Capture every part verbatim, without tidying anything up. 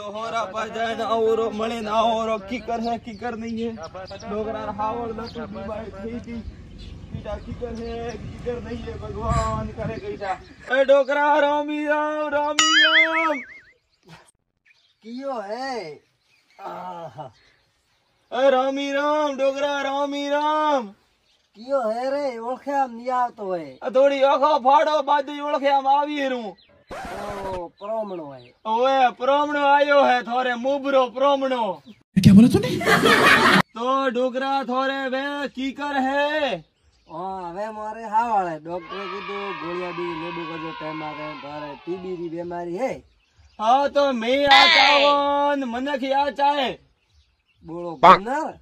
होरा पाजाए ना औरो मळे ना औरो कीकर है कीकर नहीं है डोगरा हावड़ न तो बीमार थी थी कीटा कीकर है कीकर नहीं है भगवान करे कीटा ए डोगरा रामी राम रामी राम कियो है आहा ए रामी राम डोगरा रामी राम कियो है रे ओळख्या नहीं आवतो है थोड़ी आखो फाड़ो बाजू ओळख्या आवी रू ओ प्रोमणो है ओए प्रोमणो आयो है थोरे मुबरो प्रोमणो क्या बोला तूने? तो डोगरा थोरे वे कीकर है हाँ वे मारे हावाड़े डॉक्टर की तो गोलियां भी लेबू का जो टाइम आ गए तारे टीबी की बीमारी है। हाँ तो मैं आ चावन मनक आ चाहे बोलो बन्नर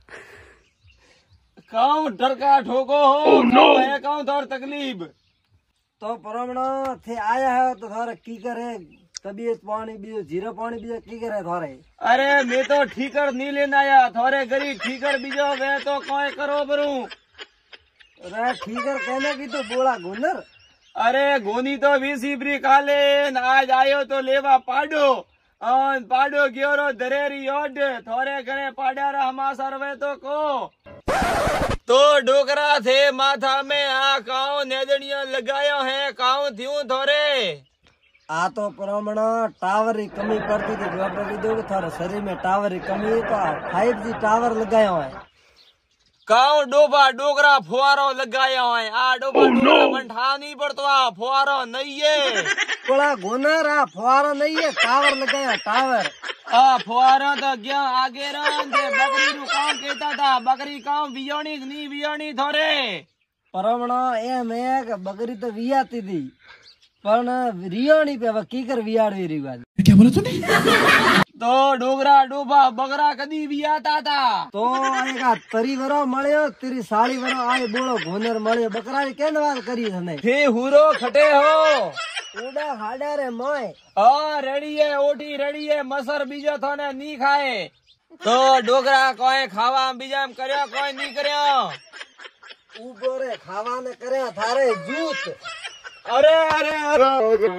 काऊ डरका ठोको हो oh, no. है काऊ थोर तकलीफ तो प्रोमणो थे आया है तो थारे की करे तबीयत पानी भी जीरो पानी भी की करे थारे अरे मैं तो ठीकर नहीं लेना आया थोरे गरीब ठीकर बीजो वे तो कोई करो बरू अरे ठीकर कहने की तो बोला गुनर अरे गोनी तो वीसी ब्री काले आज आयो तो लेवा पाडो और पाडो ग्योरो दरेरी ओड थोरे घरे पाड्यारा हमा सरवे तो को तो डोगरा थे माथा में आ काऊ नेदड़िया लगायो है काऊ थ्यू थोरे आ तो प्रोमणो टावर की कमी पड़ती थी डॉक्टर की दो थारे शरीर में टावर की कमी है तो फाइव जी टावर लगायो है काऊ डोबा डोगरा फुवारो लगायो है आ डोबा oh, डोगरा no. मन ठा नहीं पड़तो आ फुवारो नहीं है कोला गुनर आ फुवारो नहीं है टावर लगाया टावर आ फुवारा तो क्या आगे रन थे बकरी नु काम कहता था बकरी काम वियोनी नहीं वियोनी थोरे परमणो ए मैं बकरी तो वियाती थी पर रियोनी पे अब की कर वियाड़ी रही बात क्या बोला तूने? तो डोगरा डोबा बकरा कदी वियाता था तो आएगा तरी वरो मळ्यो तेरी साड़ी वरो आए बोलो घोनर मळ्यो बकरा की केन बात करी थने थे हुरो खटे हो उड़ा हाडा रे मोय हाँ रेडी है ओटी रेडी है मसर बीजो थाने नहीं खाए तो डोगरा कोई खावा बीजा में करयो कोई नहीं करयो ऊपर रे खावा ने करे थारे जूत अरे अरे अरे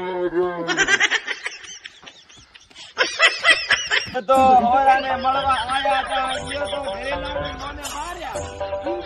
तो होरा ने मळवा आया तो ये तो ढेला ने माने मारया